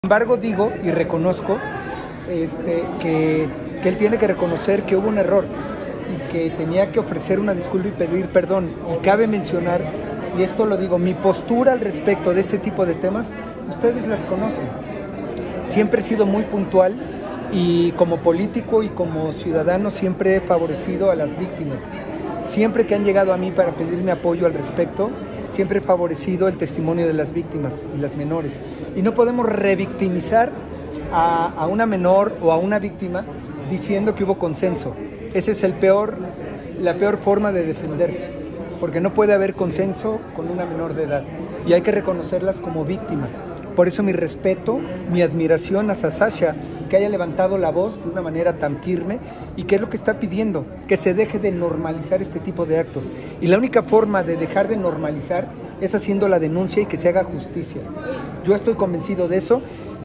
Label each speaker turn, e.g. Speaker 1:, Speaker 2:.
Speaker 1: Sin embargo, digo y reconozco que él tiene que reconocer que hubo un error y que tenía que ofrecer una disculpa y pedir perdón. Y cabe mencionar, y esto lo digo, mi postura al respecto de este tipo de temas, ustedes las conocen. Siempre he sido muy puntual y como político y como ciudadano siempre he favorecido a las víctimas. Siempre que han llegado a mí para pedirme apoyo al respecto, siempre he favorecido el testimonio de las víctimas y las menores. Y no podemos revictimizar a una menor o a una víctima diciendo que hubo consenso. Esa es la peor forma de defenderse, porque no puede haber consenso con una menor de edad y hay que reconocerlas como víctimas. Por eso mi respeto, mi admiración hacia Sasha, que haya levantado la voz de una manera tan firme y que es lo que está pidiendo, que se deje de normalizar este tipo de actos. Y la única forma de dejar de normalizar es haciendo la denuncia y que se haga justicia. Yo estoy convencido de eso